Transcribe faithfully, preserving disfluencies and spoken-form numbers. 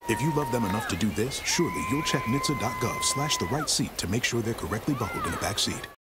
If you love them enough to do this, surely you'll check N H T S A dot gov slash the right seat to make sure they're correctly buckled in the back seat.